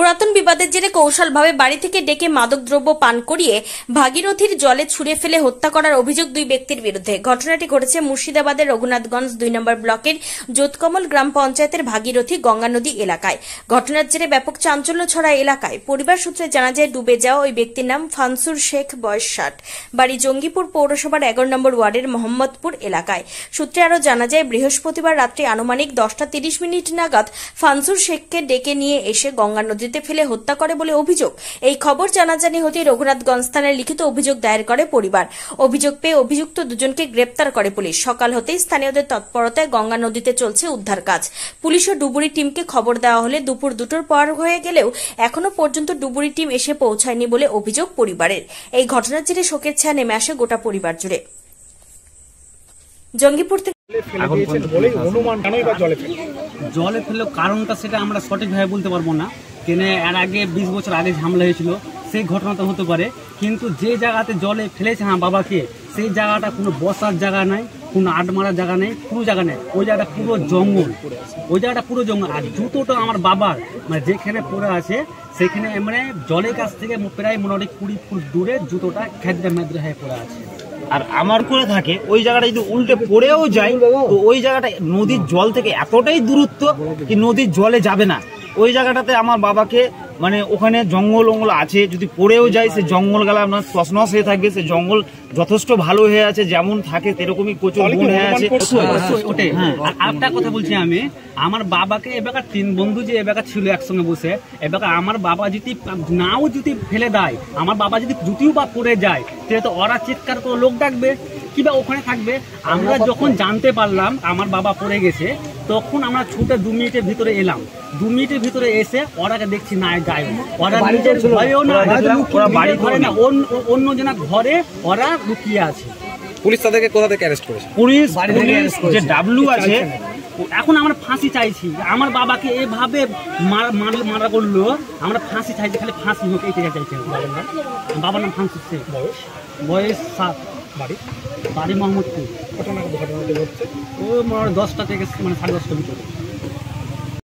পুরাতন বিবাদের জেরে কৌশলভাবে বাড়ি থেকে ডেকে মাদকদ্রব্য পান করিয়ে ভাগীরথীর জলে ছুঁড়ে ফেলে হত্যা করার অভিযোগ দুই ব্যক্তির বিরুদ্ধে। ঘটনাটি ঘটেছে মুর্শিদাবাদের রঘুনাথগঞ্জ 2 নম্বর ব্লকের যোতকমল গ্রাম পঞ্চায়েতের ভাগীরথী গঙ্গা নদী এলাকায়। ঘটনার জেরে ব্যাপক চাঞ্চল্য ছড়ায় এলাকায়। পরিবার সূত্রে জানা যায়, ডুবে যাওয়া ওই ব্যক্তির নাম ফানসুর শেখ, বয়স 60, বাড়ি জঙ্গিপুর পৌরসভার 11 নম্বর ওয়ার্ডের মোহাম্মদপুর এলাকায়। সূত্রে আরও জানা যায়, বৃহস্পতিবার রাত্রি আনুমানিক 10টা 30 মিনিট নাগাদ ফানসুর শেখকে ডেকে নিয়ে এসে গঙ্গা নদীতে ফেলে হত্যা করে বলে অভিযোগ। এই খবর জানাজানি হতেই রঘুনাথগঞ্জ থানায় লিখিত অভিযোগ দায়ের করে পরিবার। অভিযোগ পেয়ে অভিযুক্ত দুজনকে গ্রেপ্তার করে পুলিশ। সকাল হতেই স্থানীয়দের তৎপরতায় গঙ্গা নদীতে চলছে উদ্ধার কাজ। পুলিশ ও ডুবুরি টিমকে খবর দেওয়া হলে দুপুর 2টোর পর হয়ে গেলেও এখনো পর্যন্ত ডুবুরি টিম এসে পৌঁছায়নি বলে অভিযোগ পরিবারের। এই ঘটনার জেরে শোকের ছায়া নেমে আসে গোটা পরিবার জুড়ে। জঙ্গিপুর থেকে জলে ফেললো কারণটা সেটা আমরা সঠিকভাবে বলতে পারবো না, কেন এর আগে 20 বছর আগে ঝামেলা হয়েছিল, সেই ঘটনাটা হতে পারে। কিন্তু যে জায়গাতে জলে ফেলেছে আমার বাবাকে, সেই জায়গাটা কোনো বসার জায়গা নাই, কোনো আট মারার জায়গা নেই, পুরো জায়গা নেই। ওই জায়গাটা পুরো জঙ্গল, ওই জায়গাটা পুরো জঙ্গল। আর জুতোটা আমার বাবার মানে যেখানে পড়ে আছে সেখানে মানে জলের কাছ থেকে প্রায় মোটামুটি 20 ফুট দূরে জুতোটা খেদ্রে মেদ্রে হয়ে পড়ে আছে। আর আমার করে থাকে ওই জায়গাটা যদি উল্টে পড়েও যায়, তো ওই জায়গাটা নদীর জল থেকে এতটাই দূরত্ব কি নদীর জলে যাবে না। ওই জায়গাটাতে আমার বাবাকে মানে ওখানে জঙ্গল আছে, যদি পড়েও যায় সে জঙ্গল গেলা আপনার তছনছ হয়ে থাকবে। সে জঙ্গল যথেষ্ট ভালো হয়ে আছে, যেমন থাকে সেরকমই প্রচুর গুণ হয়ে আছে। ওটাই একটা কথা বলছি আমি, আমার বাবাকে এবার 3 বন্ধু যে এবার ছিল একসঙ্গে বসে, এবার আমার বাবা যদি নাও যদি ফেলে দেয়, আমার বাবা যদি জুতিও বা পড়ে যায়, তাহলে তো ওরা চিৎকার করে লোক ডাকবে কিবা ওখানে থাকবে। আমরা যখন জানতে পারলাম আমার বাবা পড়ে গেছে, তখন আমরা ছুটে 2 মিনিটের ভিতরে এলাম। 2 মিনিটের ভিতরে এসে ওরাকে দেখছি না গায়ে, ওরা নিজের ভয়েও না, ওরা বাড়ি ঘরে না, অন্য জনের ঘরে ওরা লুকিয়ে আছে। পুলিশ তাদেরকে কোথা থেকে অ্যারেস্ট করেছে? পুলিশ যে ডাব্লু আছে, এখন আমরা ফাঁসি চাইছি। আমার বাবাকে এভাবে মারা করলো, আমরা ফাঁসি চাইছি, খালি ফাঁসি হোক এইটা চাইছি। বাবার নাম ফানসুর শেখ, বয়স 7, বাড়ি মোহাম্মদপুর। ও 10টা থেকে মানে 10:30টার ভিতরে।